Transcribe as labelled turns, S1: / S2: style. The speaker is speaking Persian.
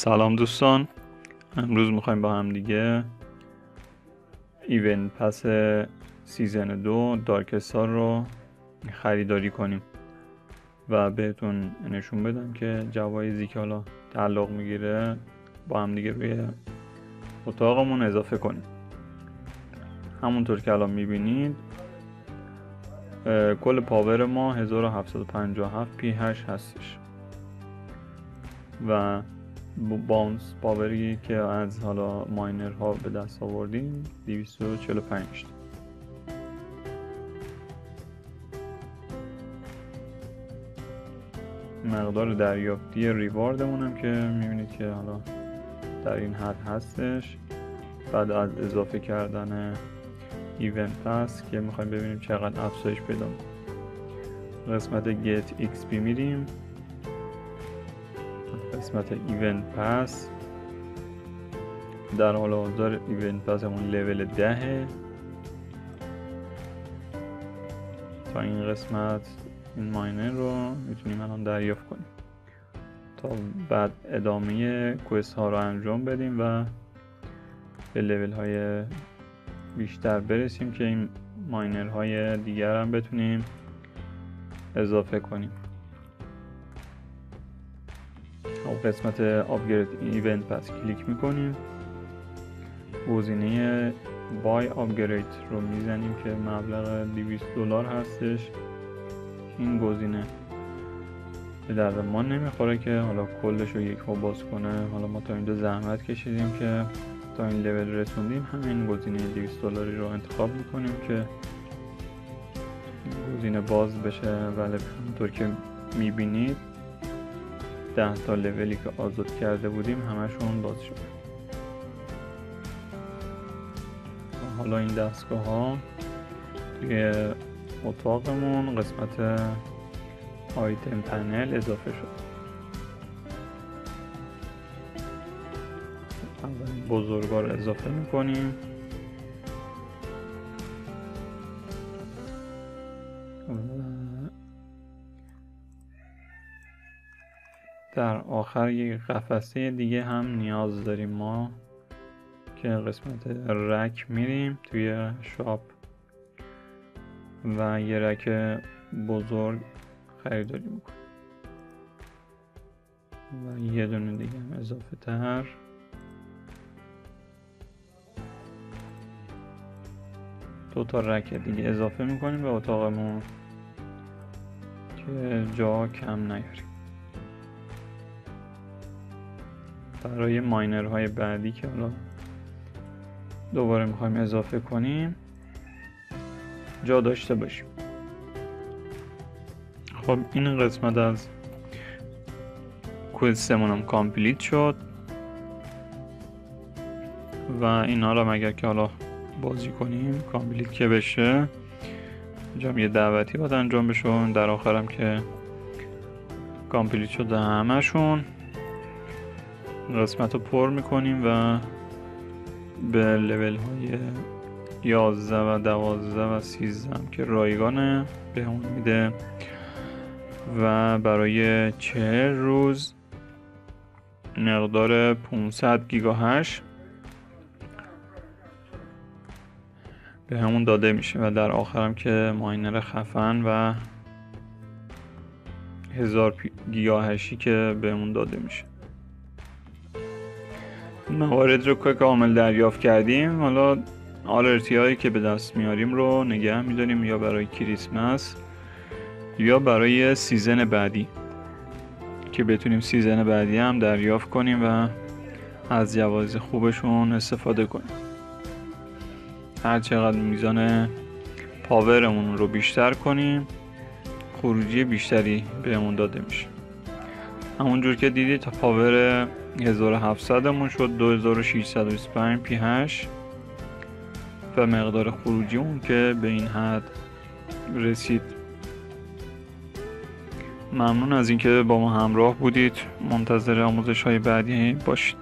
S1: سلام دوستان، امروز میخوایم با هم دیگه ایونت پس سیزن 2 دارک استار رو خریداری کنیم و بهتون نشون بدم که جوایزی که حالا تعلق میگیره با هم دیگه روی اتاقمون اضافه کنیم. همونطور که الان میبینید کل پاور ما 1757 pH هستش و باونس پاوری که از حالا ماینرها به دست آوردیم 245 تا. مقدار دریافتی ریواردمون هم که میبینید که حالا در این حد هستش. بعد از اضافه کردن ایونت پس که میخوایم ببینیم چقدر افزایش پیدا می‌کنه. قسمت get xp میریم، قسمت ایونت پس در حال حاضر ایونت پس همون لول 10 تا این قسمت این ماینر رو میتونیم الان دریافت کنیم تا بعد ادامه کوست ها رو انجام بدیم و به لول های بیشتر برسیم که این ماینر های دیگر هم بتونیم اضافه کنیم. قسمت آپگرید ایونت پس کلیک میکنیم، گزینه بای آپگرید رو میزنیم که مبلغ $200 هستش. این گزینه به درد ما نمیخوره که حالا کلش رو یک بار باز کنه. حالا ما تا اینجا زحمت کشیدیم که تا این لول رسوندیم، همین گزینه $200 رو انتخاب میکنیم که گزینه باز بشه. ولی همونطور که میبینید 10 تا لولی که آزاد کرده بودیم همشون باز شد. حالا این دستگاه ها توی اتاقمون قسمت آیتم پنل اضافه شد. اول بزرگوار اضافه میکنیم، در آخر یک قفسه دیگه هم نیاز داریم ما که قسمت رک میریم توی شاپ و یه رک بزرگ خریداری میکنیم و یه دونه دیگه هم اضافه تر. دو تا رک دیگه اضافه میکنیم به اتاقمون که جا کم نیاریم. برای ماینرهای بعدی که حالا دوباره میخوایم اضافه کنیم جا داشته باشیم. خب این قسمت از کوستمون هم کامپلیت شد و اینا رو اگر که حالا بازی کنیم کامپلیت که بشه اینجا یه دعوتی باید انجام بشه. در آخرم که کامپلیت شده همشون قسمت رو پر میکنیم و به لول های 11 و 12 و 13 هم که رایگانه به اون میده و برای 40 روز مقدار 500 گیگا هش به همون داده میشه و در آخرم که ماینر خفن و 1000 گیگا هشی که به همون داده میشه. موارد رو که کامل دریافت کردیم، حالا آلرتی هایی که به دست میاریم رو نگه میداریم یا برای کریسمس یا برای سیزن بعدی که بتونیم سیزن بعدی هم دریافت کنیم و از جوایز خوبشون استفاده کنیم. هر چقدر میزان پاورمون رو بیشتر کنیم خروجی بیشتری بهمون داده میشه. همونجور که دیدید تا پاور 1700 مون شد 2625 pH و مقدار خروجی اون که به این حد رسید. ممنون از اینکه با ما همراه بودید. منتظر آموزش های بعدی باشید.